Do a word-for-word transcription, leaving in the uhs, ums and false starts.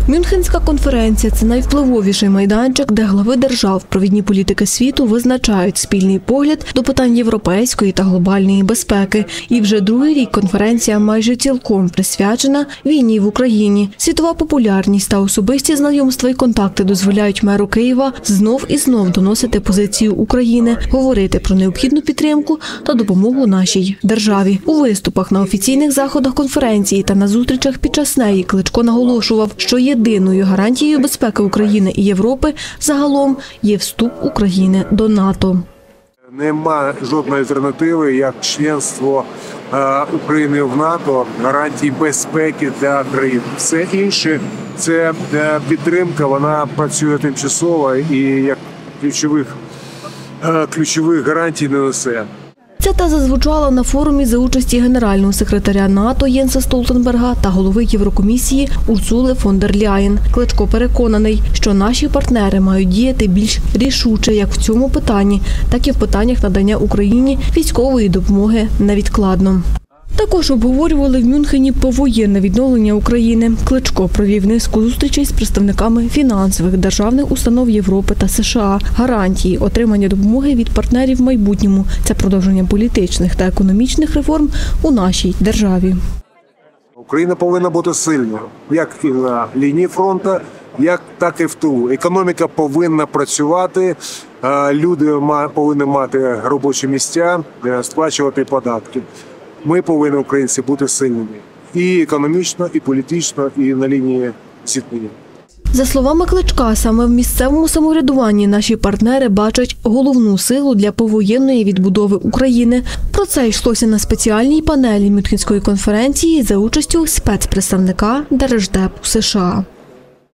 Мюнхенська конференція – це найвпливовіший майданчик, де глави держав, провідні політики світу визначають спільний погляд до питань європейської та глобальної безпеки. І вже другий рік конференція майже цілком присвячена війні в Україні. Світова популярність та особисті знайомства і контакти дозволяють меру Києва знов і знов доносити позицію України, говорити про необхідну підтримку та допомогу нашій державі. У виступах на офіційних заходах конференції та на зустрічах під час неї Кличко наголошував, що єдиною гарантією безпеки України і Європи загалом є вступ України до НАТО. Нема жодної альтернативи, як членство е, України в НАТО, гарантій безпеки для країни. Все інше – це е, підтримка, вона працює тимчасово і як ключових, е, ключових гарантій не несе. Ця теза звучала на форумі за участі генерального секретаря НАТО Єнса Столтенберга та голови Єврокомісії Урсули фон дер Ляєн. Кличко переконаний, що наші партнери мають діяти більш рішуче як в цьому питанні, так і в питаннях надання Україні військової допомоги невідкладно. Також обговорювали в Мюнхені повоєнне відновлення України. Кличко провів низку зустрічей з представниками фінансових державних установ Європи та США. Гарантії отримання допомоги від партнерів в майбутньому – це продовження політичних та економічних реформ у нашій державі. Україна повинна бути сильною, як і на лінії фронту, як так і в тилу. Економіка повинна працювати, люди повинні мати робочі місця, сплачувати податки. Ми повинні, українці, бути сильними і економічно, і політично, і на лінії зіткнення. За словами Кличка, саме в місцевому самоврядуванні наші партнери бачать головну силу для повоєнної відбудови України. Про це йшлося на спеціальній панелі Мюнхенської конференції за участю спецпредставника Держдепу США.